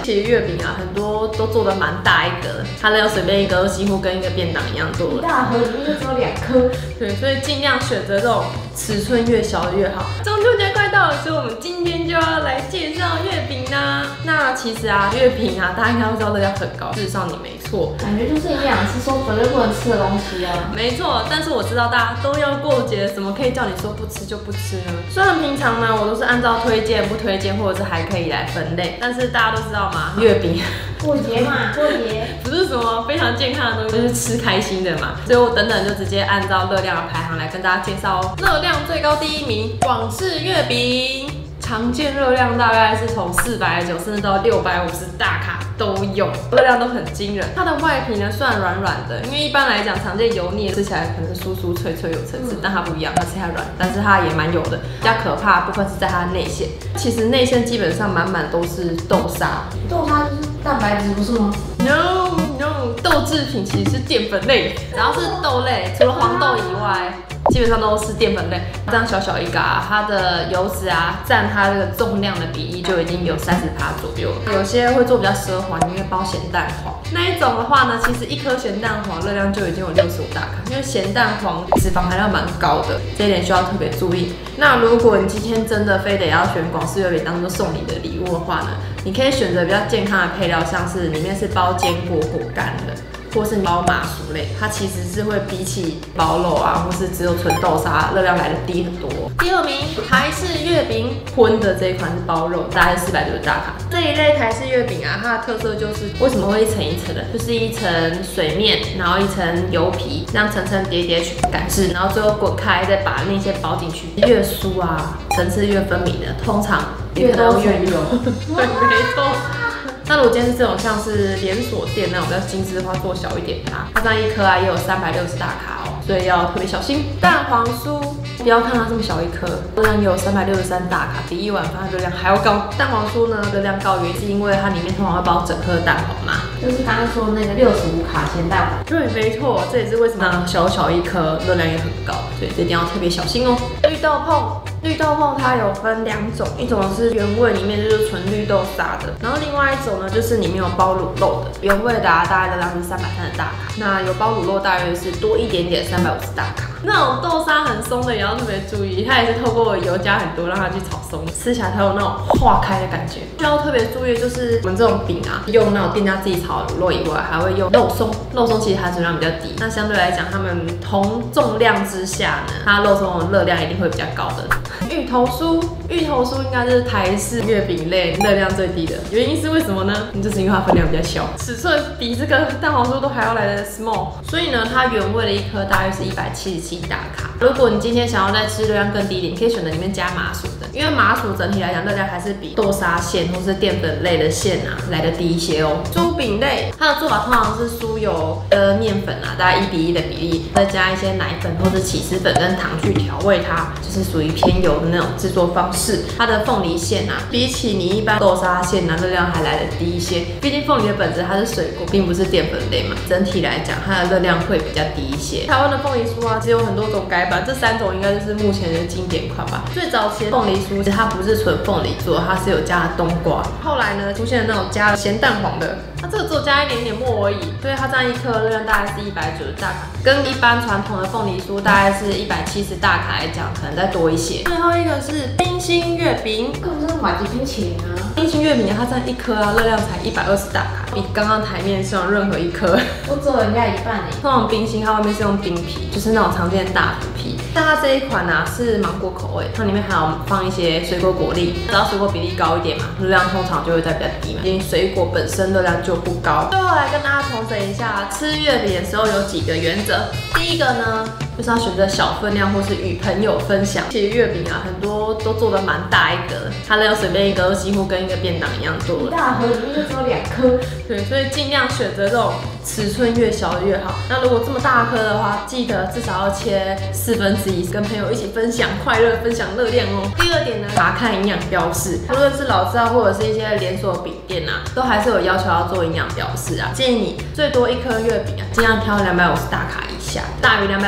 其实月饼啊，很多都做的蛮大一个的，它要随便一个都几乎跟一个便当一样多了。 大盒里面就只有2颗。 对，所以尽量选择这种尺寸越小的越好。中秋节快到了，所以我们今天就要来介绍月饼啦。那其实啊，月饼啊，大家应该都知道热量很高，事实上你没错， 感觉就是营养师说绝对不能吃的东西啊。 没错，但是我知道大家都要过节，怎么可以叫你说不吃就不吃呢？虽然平常呢，我都是按照推荐、不推荐或者是还可以来分类，但是大家都知道嘛，月饼过节嘛，过节不是什么非常健康的东西，就是吃开心的嘛。所以我等等就直接按照热量的排行来跟大家介绍哦。热量最高第1名，广式月饼。常见热量大概是从490甚至到650大卡都有，热量都很惊人。它的外皮呢虽然软软的，因为一般来讲常见油腻吃起来可能酥酥脆脆有层次，但它不一样，它吃起来软，但是它也蛮油的。比较可怕的部分是在它的内馅，其实内馅基本上满满都是豆沙。 豆沙就是蛋白质不是吗 ？No， 豆制品其实是淀粉类，只要是豆类，除了黄豆以外。基本上都是淀粉类，这样小小一个啊，它的油脂啊占它这个重量的比例就已经有30%左右了。有些会做比较奢华，因为包咸蛋黄那一种的话呢，其实1颗咸蛋黄热量就已经有65大卡，因为咸蛋黄脂肪含量蛮高的，这一点需要特别注意。那如果你今天真的非得要选广式月饼当做送礼的礼物的话呢，你可以选择比较健康的配料，像是里面是包坚果果干的。或是包麻薯类，它其实是会比起包肉啊，或是只有纯豆沙热量来的低很多。第2名，台式月饼，荤的这一款是包肉，大概是490大卡。这一类台式月饼啊，它的特色就是为什么会一层一层的，就是一层水面，然后一层油皮，这样层层叠叠去擀制，然后最后滚开，再把那些包进去。越酥啊，层次越分明的，通常越多越油。 对，没错。那如果今天是这种像是连锁店那种比较精致的话，做小一点它这样1颗啊也有360大卡哦，所以要特别小心。蛋黄酥不要看它这么小1颗，热量也有363大卡，比1碗饭热量还要高。蛋黄酥呢热量高，原因是因为它里面通常会包整颗的蛋黄嘛， 就是刚刚说那个65卡咸蛋黄。 对，没错，这也是为什么小1颗热量也很高，所以这一定要特别小心哦。绿豆椪它有分2种，一种是原味里面就是纯绿豆沙的，然后另外一种呢就是里面有包卤肉的。原味的大概热量是330大卡，那有包卤肉大约是多一点点350大卡。那种豆沙很松的也要特别注意，它也是透过油加很多让它去炒松，吃起来才有那种化开的感觉。需要特别注意就是我们这种饼啊，用那种店家自己炒的卤肉以外，还会用肉松。肉松其实含水量比较低，那相对来讲，它们同重量之下呢，它肉松的热量一定会比较高的。芋头酥应该就是台式月饼类热量最低的，原因是为什么呢？就是因为它分量比较小，尺寸比这个蛋黄酥都还要来的 small， 所以呢，它原味的1颗大约是177大卡。如果你今天想要再吃热量更低一点，你可以选择里面加麻薯的，因为麻薯整体来讲热量还是比豆沙馅或是淀粉类的馅啊来的低一些哦。酥饼类它的做法通常是酥油跟面粉啊大概1:1的比例，再加一些奶粉或者起司粉跟糖去调味它，就是属于偏油的那种制作方式。它的凤梨馅啊，比起你一般豆沙馅啊，热量还来得低一些。毕竟凤梨的本质它是水果，并不是淀粉类嘛，整体来讲它的热量会比较低一些。台湾的凤梨酥啊，其实有很多种改版，这3种应该就是目前的经典款吧。最早期的凤梨酥，其实它不是纯凤梨做，它是有加了冬瓜。后来呢，出现了那种加了咸蛋黄的，它这个只有加一点点沫而已，所以它这样1颗热量大概是190大卡，跟一般传统的凤梨酥大概是170大卡来讲，可能再多一些。最后一个是冰心月饼， 根本就是买几冰淇淋啊！ 冰心月饼它这样1颗啊，热量才120大卡，比刚刚台面上任何1颗都只有人家1半而已。 通常冰心它外面是用冰皮，就是那种常见的大腐皮，但它这一款呢是芒果口味，它里面还有放一些水果果粒，只要水果比例高一点嘛，热量通常就会再比较低嘛，因为水果本身热量就不高。最后来跟大家重整一下，吃月饼的时候有几个原则。第一个呢，就是要选择小分量或是与朋友分享。其实月饼啊，很多都做的蛮大一个的，它要随便一个都几乎跟一个便当一样多了。 大盒里面就只有2颗。 对，所以尽量选择这种尺寸越小的越好。那如果这么大颗的话，记得至少要切1/4，跟朋友一起分享快乐、分享热量哦。第2点呢，查看营养标示，无论是老字号或者是一些连锁饼店啊，都还是有要求要做营养标示啊。建议你最多1颗月饼啊，尽量挑250大卡以下，大于250大卡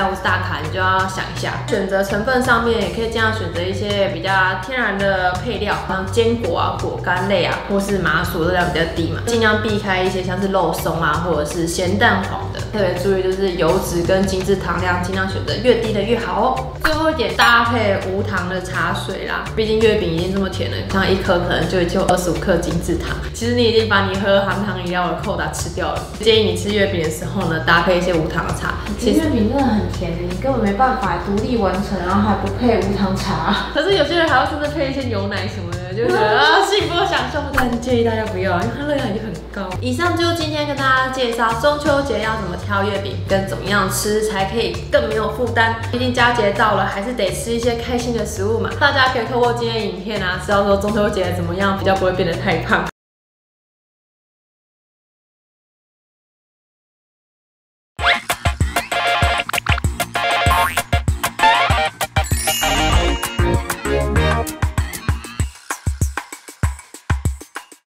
卡，你就要想一下，选择成分上面也可以尽量选择一些比较天然的配料，像坚果啊、果干类啊，或是麻薯热量比较低嘛，尽量避开一些像是肉松啊，或者是咸蛋黄的。特别注意就是油脂跟精制糖量，尽量选择越低的越好哦。最后一点，搭配无糖的茶水啦，毕竟月饼已经这么甜了，像一颗可能就已经有25克精制糖，其实你已经把你喝含糖饮料的扣打吃掉了。建议你吃月饼的时候呢，搭配一些无糖的茶。 其实月饼真的很甜的，你根本没办法独立完成，然后还不配无糖茶。 可是有些人还要甚至配一些牛奶什么的，就觉得啊幸福享受，但建议大家不要，因为它热量已经很高。以上就是今天跟大家介绍中秋节要怎么挑月饼，跟怎么样吃才可以更没有负担。毕竟佳节到了，还是得吃一些开心的食物嘛。大家可以透过今天的影片啊，知道说中秋节怎么样比较不会变得太胖。